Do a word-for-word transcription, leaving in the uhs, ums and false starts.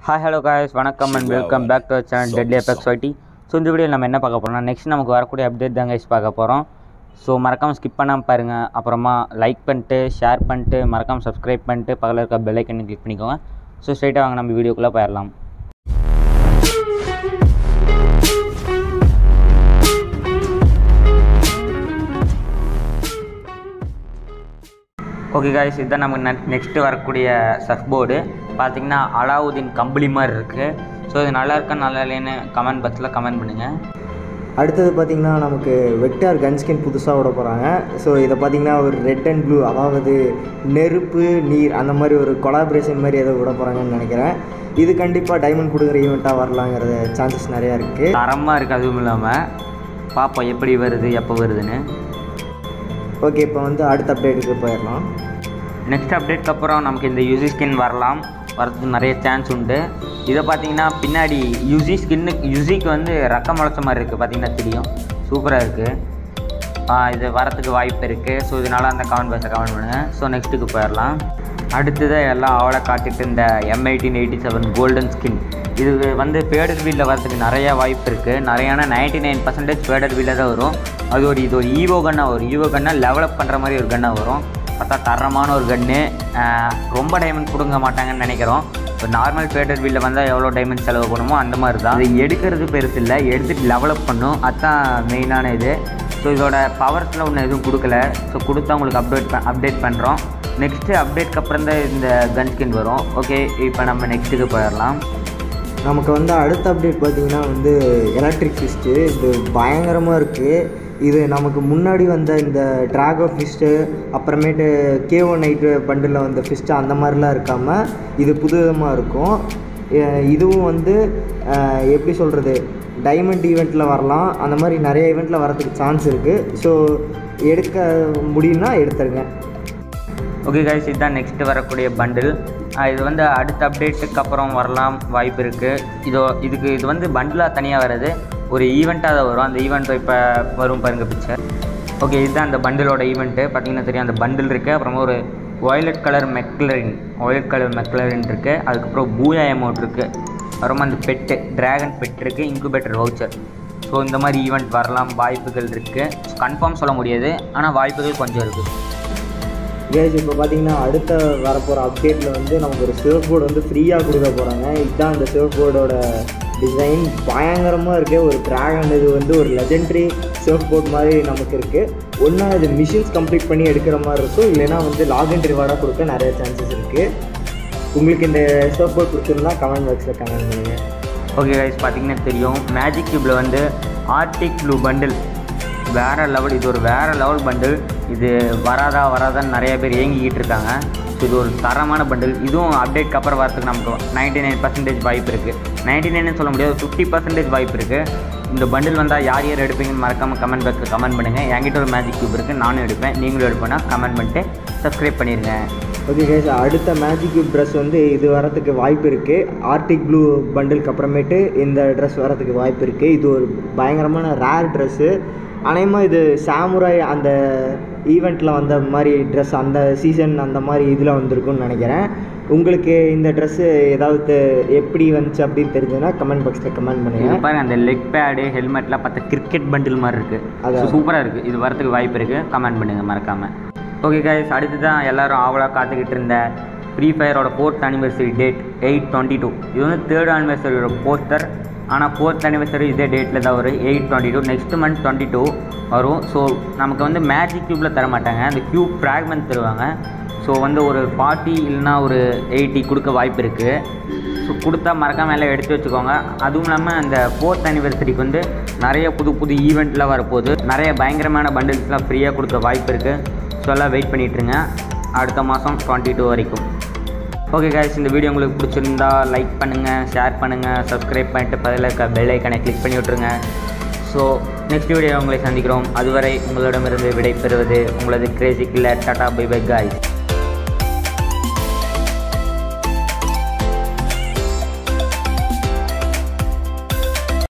Hi hello guys, வணக்கம் and welcome back to our channel Deadly Apex Fighting. So இந்த வீடியோவில் நம்ம என்ன பார்க்க போகிறோம்னா நெக்ஸ்ட் நமக்கு வரக்கூடிய அப்டேட் தான் கைஸ் பார்க்க போகிறோம். ஸோ மறக்காமல் ஸ்கிப் பண்ணாமல் பாருங்கள். அப்புறமா லைக் பண்ணிட்டு ஷேர் பண்ணிட்டு மறக்காமல் சப்ஸ்கிரைப் பண்ணிட்டு பக்கத்தில் இருக்க பெல் ஐக்கனை கிளிக் பண்ணிக்கோங்க. ஸோ ஸ்ட்ரைட்டாக வாங்க நம்ம வீடியோக்குள்ளே போயிடலாம். ஓகே காய்ஸ், இதுதான் நமக்கு நெக்ஸ்ட்டு வரக்கூடிய சர்ஃப் போர்டு. பார்த்திங்கன்னா அலாவுதீன் கம்பளி மாதிரி இருக்குது. ஸோ இது நல்லா இருக்கா நல்லா இல்லைன்னு கமெண்ட் பாக்ஸில் கமெண்ட் பண்ணுங்கள். அடுத்தது பார்த்திங்கன்னா நமக்கு வெக்டார் கன் ஸ்கின் புதுசாக விட போகிறாங்க. ஸோ இதை பார்த்திங்கன்னா ஒரு ரெட் அண்ட் ப்ளூ, அதாவது நெருப்பு நீர் அந்த மாதிரி ஒரு கொலாபரேஷன் மாதிரி ஏதோ விட போகிறாங்கன்னு நினைக்கிறேன். இது கண்டிப்பாக டைமண்ட் கொடுக்குற ஈவெண்ட்டாக வரலாங்கிறது சான்சஸ் நிறையா இருக்குது. தரமாக இருக்குது. அதுவும் இல்லாமல் பார்ப்போம் எப்படி வருது எப்போ வருதுன்னு. ஓகே, இப்போ வந்து அடுத்த அப்டேட்டுக்கு போயிடலாம். நெக்ஸ்ட் அப்டேட்க்கு அப்புறம் நமக்கு இந்த யூசி ஸ்கின் வரலாம், வரதுக்கு நிறைய சான்ஸ் உண்டு. இதை பார்த்தீங்கன்னா பின்னாடி யூசி ஸ்கின்னு யூசிக்கு வந்து ரக்கம் முளைச்ச மாதிரி இருக்குது, பார்த்தீங்கன்னா தெரியும். சூப்பராக இருக்குது. இது வரத்துக்கு வாய்ப்பு இருக்குது. ஸோ இதனால் அந்த கமெண்ட் பாக்ஸை கமெண்ட் பண்ணுங்கள். ஸோ நெக்ஸ்ட்டுக்கு போயிடலாம். அடுத்தது எல்லாம் அவளை காட்டிட்டு இந்த M eighteen eighty seven golden skin, இது வந்து ஃபேடட் வீலில் வரதுக்கு நிறையா வாய்ப்பு இருக்குது. நிறையானா நைன்ட்டி நைன் பர்சன்டேஜ் ஃபேடட் வீலில் தான் வரும். அது ஒரு இது ஒரு ஈவோ கன்னாக வரும். ஈவோ கன்னாக டெவலப் பண்ணுற மாதிரி ஒரு கன்னாக வரும். பார்த்தா தரமான ஒரு கன்று. ரொம்ப டைமண்ட் கொடுங்க மாட்டாங்கன்னு நினைக்கிறோம். இப்போ நார்மல் ஃபேடட் வீலில் வந்தால் எவ்வளோ டைமண்ட் செலவு பண்ணுமோ அந்த மாதிரி தான். இது எடுக்கிறது பெருசு இல்லை, எடுத்துகிட்டு டெவலப் பண்ணும். அதுதான் மெயினான இது. ஸோ இதோட பவர்ஸில் ஒன்று எதுவும் கொடுக்கல. ஸோ கொடுத்தா உங்களுக்கு அப்டேட் அப்டேட் பண்ணுறோம். நெக்ஸ்ட்டு அப்டேட்க்கு அப்புறம் தான் இந்த கன் ஸ்கின் வரும். ஓகே, இப்போ நம்ம நெக்ஸ்ட்டுக்கு போயிடலாம். நமக்கு வந்து அடுத்த அப்டேட் பார்த்திங்கன்னா வந்து எலக்ட்ரிக் ஃபிஸ்ட்டு. இது பயங்கரமாக இருக்குது. இது நமக்கு முன்னாடி வந்த இந்த ட்ராகோ ஃபிஸ்ட்டு, அப்புறமேட்டு கே ஒன் நைட்டு பண்டில் வந்த ஃபிஸ்ட்டு அந்த மாதிரிலாம் இருக்காமல் இது புது விதமாக இருக்கும். இதுவும் வந்து எப்படி சொல்கிறது, டைமண்ட் ஈவெண்ட்டில் வரலாம். அந்த மாதிரி நிறைய ஈவெண்ட்டில் வரதுக்கு சான்ஸ் இருக்குது. ஸோ எடுக்க முடியும்னா எடுத்துருங்க. ஓகே கைஸ், இதுதான் நெக்ஸ்ட்டு வரக்கூடிய பண்டில். இது வந்து அடுத்த அப்டேட்டுக்கு அப்புறம் வரலாம் வாய்ப்பு இருக்குது. இதோ இதுக்கு இது வந்து பண்டிலாக தனியாக வர்றது, ஒரு ஈவெண்ட்டாக தான் வரும். அந்த ஈவெண்ட்டை இப்போ வரும் பாருங்கள் பிக்சர். ஓகே, இதுதான் அந்த பண்டிலோட ஈவெண்ட்டு. பார்த்தீங்கன்னா தெரியும், அந்த பண்டில் இருக்குது. அப்புறமா ஒரு violet colour McLaren violet colour McLaren இருக்குது. அதுக்கப்புறம் பூயா எமௌண்ட் இருக்குது. அப்புறமா அந்த பெட்டு ட்ராகன் பெட் இருக்குது, இன்குபேட்டர் வவுச்சர். ஸோ இந்த மாதிரி ஈவெண்ட் வரலாம் வாய்ப்புகள் இருக்குது. கன்ஃபார்ம் சொல்ல முடியாது, ஆனால் வாய்ப்புகள் கொஞ்சம் இருக்குது. கேஸ், இப்போ பார்த்தீங்கன்னா அடுத்த வரப்போகிற அப்டேட்டில் வந்து நமக்கு ஒரு சர்ஃப் போர்டு வந்து ஃப்ரீயாக கொடுக்க போகிறாங்க. இதுதான் அந்த சர்ஃப் போர்டோட டிசைன். பயங்கரமாக இருக்குது. ஒரு ட்ராகன் இது வந்து ஒரு லெஜெண்டரி சர்ஃப் போர்ட் மாதிரி நமக்கு இருக்குது. ஒன்றா இது மிஷின்ஸ் கம்ப்ளீட் பண்ணி எடுக்கிற மாதிரி இருக்கும், இல்லைனா வந்து லாகின் ரிவார்டாக கொடுக்க நிறைய சான்சஸ் இருக்குது. உங்களுக்கு இந்த சர்ஃப் போர்ட் பிடிச்சிருந்தா கமெண்ட் பாக்ஸில் கமெண்ட் பண்ணுங்கள். ஓகே கைஸ், பார்த்தீங்கன்னா தெரியும், மேஜிக் கியூப்பில் வந்து ஆர்டிக் ப்ளூ பண்டில் வேறு லெவல். இது ஒரு வேறு லெவல் பண்டில். இது வராதா வராதான்னு நிறைய பேர் ஏங்கிக்கிட்டு இருக்காங்க. ஸோ இது ஒரு தரமான பண்டில். இதுவும் அப்டேட்க்கு அப்புறம் வரதுக்கு நமக்கு நைன்ட்டி நைன் பர்சன்டேஜ் வாய்ப்பு இருக்குது. நைன்ட்டி நைன்னு சொல்ல முடியாது, ஃபிஃப்டி பர்சன்டேஜ் வாய்ப்பு இருக்குது. இந்த பண்டில் வந்தால் யார் யார் எடுப்பீங்கன்னு மறக்காமல் கமெண்ட் பாக்ஸில் கமெண்ட் பண்ணுங்கள். என்கிட்ட ஒரு மேஜிக் கியூப் இருக்குது, நானும் எடுப்பேன். நீங்களும் எடுப்பேன்னா கமெண்ட் பண்ணிட்டு சப்ஸ்கிரைப் பண்ணிடுங்க. ஓகே கைஸ், அடுத்த மேஜிக் கியூப் ட்ரெஸ் வந்து இது வரத்துக்கு வாய்ப்பு இருக்குது. ஆர்டிக் ப்ளூ பண்டிலுக்கு அப்புறமேட்டு இந்த ட்ரெஸ் வரத்துக்கு வாய்ப்பு இருக்குது. இது ஒரு பயங்கரமான ரேர் ட்ரெஸ்ஸு. அநேகமாக இது சாமுராய் அந்த ஈவெண்ட்டில் வந்த மாதிரி ட்ரெஸ், அந்த சீசன் அந்த மாதிரி இதில் வந்திருக்குன்னு நினைக்கிறேன். உங்களுக்கு இந்த ட்ரெஸ்ஸு ஏதாவது எப்படி வந்துச்சு அப்படின்னு தெரிஞ்சதுன்னா கமெண்ட் பாக்ஸில் கமெண்ட் பண்ணுங்கள். பாருங்க, அந்த லெக் பேடு ஹெல்மெட்லாம் பார்த்தா கிரிக்கெட் பண்டில் மாதிரி இருக்குது. அது சூப்பராக இருக்குது. இது வரத்துக்கு வாய்ப்பு இருக்குது. கமெண்ட் பண்ணுங்கள் மறக்காமல். ஓகே கைஸ், அடுத்து தான் எல்லோரும் ஆவலாக காத்துக்கிட்டு இருந்த ஃப்ரீ ஃபயரோட fourth anniversary date eight twenty two. இது வந்து தேர்ட் அனிவர்சரியோட போஸ்டர். ஆனால் ஃபோர்த் அனிவர்சரி இதே டேட்டில் தான் வரும், eight twenty two. Next month twenty two வரும். ஸோ நமக்கு வந்து மேஜிக் கியூப்பில் தர மாட்டாங்க, அந்த கியூப் ஃப்ராக்மெண்ட் தருவாங்க. ஸோ வந்து ஒரு ஃபார்ட்டி இல்லைனா ஒரு எயிட்டி கொடுக்க வாய்ப்பு இருக்குது. ஸோ கொடுத்தா மறக்காமல் எல்லாம் எடுத்து வச்சுக்கோங்க. அதுவும் இல்லாமல் அந்த ஃபோர்த் அனிவர்சரிக்கு வந்து நிறைய புது புது ஈவெண்ட்லாம் வரப்போகுது. நிறைய பயங்கரமான பண்டில்ஸ்லாம் ஃப்ரீயாக கொடுக்க வாய்ப்பு இருக்குது. ஸோ எல்லாம் வெயிட் பண்ணிகிட்ருங்க அடுத்த மாதம் டுவெண்ட்டி டூ வரைக்கும். ஓகே கைஸ், இந்த வீடியோ உங்களுக்கு பிடிச்சிருந்தா லைக் பண்ணுங்கள், ஷேர் பண்ணுங்கள், சப்ஸ்கிரைப் பண்ணிட்டு பதில் இருக்க பெல் ஐக்கனை கிளிக் பண்ணி விட்ருங்க. ஸோ நெக்ஸ்ட் வீடியோ உங்களை சந்திக்கிறோம். அதுவரை உங்களிடமிருந்து விடை பெறுவது உங்களது crazy killer. Tata bye bye guys.